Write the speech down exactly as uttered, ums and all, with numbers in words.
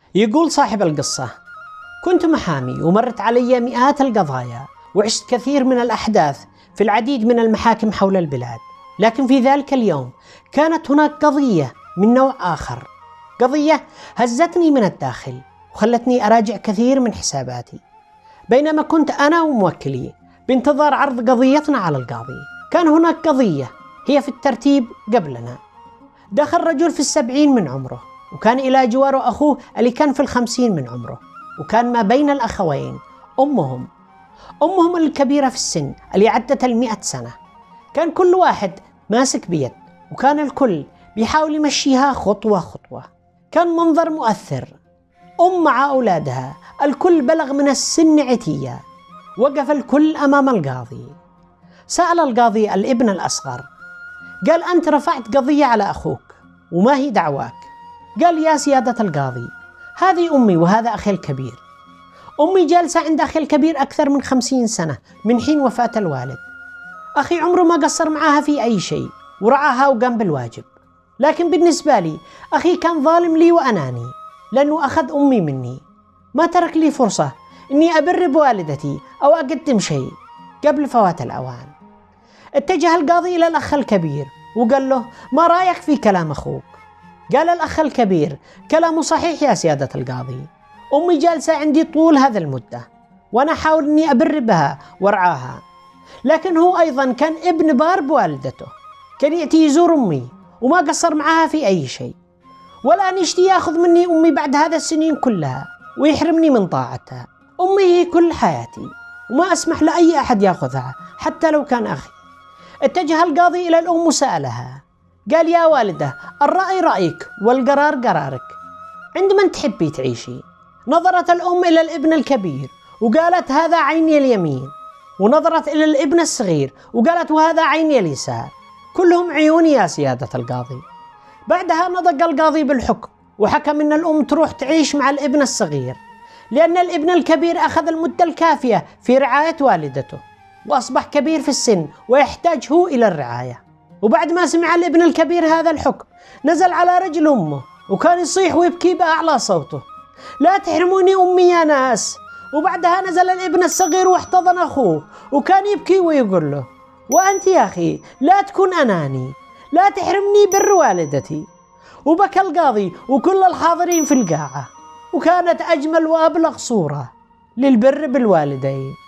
يقول صاحب القصة: كنت محامي ومرت علي مئات القضايا وعشت كثير من الأحداث في العديد من المحاكم حول البلاد، لكن في ذلك اليوم كانت هناك قضية من نوع آخر، قضية هزتني من الداخل وخلتني أراجع كثير من حساباتي. بينما كنت أنا وموكلي بانتظار عرض قضيتنا على القاضي، كان هناك قضية هي في الترتيب قبلنا. دخل رجل في السبعين من عمره، وكان إلى جواره أخوه اللي كان في الخمسين من عمره، وكان ما بين الأخوين أمهم أمهم الكبيرة في السن اللي عدت المئة سنة. كان كل واحد ماسك بيد، وكان الكل بيحاول يمشيها خطوة خطوة. كان منظر مؤثر، أم مع أولادها، الكل بلغ من السن عتية. وقف الكل أمام القاضي. سأل القاضي الابن الأصغر، قال: أنت رفعت قضية على أخوك، وما هي دعواك؟ قال: يا سيادة القاضي، هذه أمي وهذا أخي الكبير. أمي جالسة عند أخي الكبير أكثر من خمسين سنة من حين وفاة الوالد. أخي عمره ما قصر معها في أي شيء ورعاها وقام بالواجب، لكن بالنسبة لي أخي كان ظالم لي وأناني، لأنه أخذ أمي مني، ما ترك لي فرصة إني أبر بوالدتي أو أقدم شيء قبل فوات الأوان. اتجه القاضي إلى الأخ الكبير وقال له: ما رأيك في كلام أخوك؟ قال الأخ الكبير: كلامه صحيح يا سيادة القاضي، أمي جالسة عندي طول هذا المدة وأنا أحاول أني أبر بها وارعاها، لكن هو أيضا كان ابن بار بوالدته، كان يأتي يزور أمي وما قصر معها في أي شيء، والآن يشتي يأخذ مني أمي بعد هذا السنين كلها ويحرمني من طاعتها. أمي هي كل حياتي وما أسمح لأي أحد يأخذها حتى لو كان أخي. اتجه القاضي إلى الأم وسألها، قال: يا والدة، الرأي رأيك والقرار قرارك، عند من تحبي تعيشي؟ نظرت الأم إلى الابن الكبير وقالت: هذا عيني اليمين، ونظرت إلى الابن الصغير وقالت: وهذا عيني اليسار، كلهم عيوني يا سيادة القاضي. بعدها نطق القاضي بالحكم وحكم إن الأم تروح تعيش مع الابن الصغير، لأن الابن الكبير أخذ المدة الكافية في رعاية والدته وأصبح كبير في السن ويحتاج هو إلى الرعاية. وبعد ما سمع الابن الكبير هذا الحكم نزل على رجل أمه وكان يصيح ويبكي بأعلى صوته: لا تحرموني أمي يا ناس. وبعدها نزل الابن الصغير واحتضن أخوه وكان يبكي ويقول له: وأنت يا أخي لا تكون أناني، لا تحرمني بر والدتي. وبكى القاضي وكل الحاضرين في القاعة، وكانت أجمل وأبلغ صورة للبر بالوالدين.